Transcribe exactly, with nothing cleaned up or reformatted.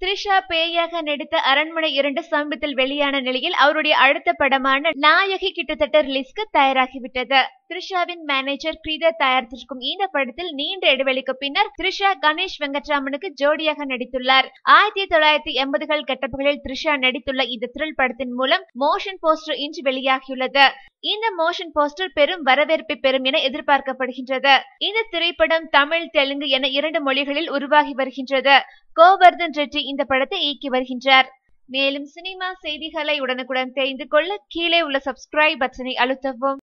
த்ரிஷா பேயாக நடித்த அரண்மனை இரண்டு சமீபத்தில் வெளியான நிலையில் அவருடைய அடுத்த படமான நாயகி கிட்டத்தட்ட ரிலீஸ்க்கு தயாராகிவிட்டது. த்ரிஷாவின் மேனேஜர் கிரீதர் தயாரித்திருக்கும் இந்த படத்தில் நீண்ட இடைவெளிக்கு பின்னர் த்ரிஷா கணேஷ் வெங்கட்ராமனுக்கு ஜோடியாக நடித்துள்ளார். ஆயிரத்தி தொள்ளாயிரத்தி எண்பதுகள் கட்டப்புகளில் த்ரிஷா நடித்துள்ள இந்த த்ரில் படத்தின் மூலம் மோஷன் போஸ்டர் இன்று வெளியாகியுள்ளது. இந்த மோஷன் போஸ்டர் பெரும் வரவேற்பை பெறும் என எதிர்பார்க்கப்படுகின்றது. இந்த திரைப்படம் தமிழ், தெலுங்கு என இரண்டு மொழிகளில் உருவாகி வருகின்றது. கோவர்தன் ரெட்டி இந்த படத்தை இயக்கி வருகின்றார். மேலும் சினிமா செய்திகளை உடனுக்குடன் தெரிந்து கொள்ள கீழே உள்ள சப்ஸ்கிரைப் பட்டனை அழுத்தவும்.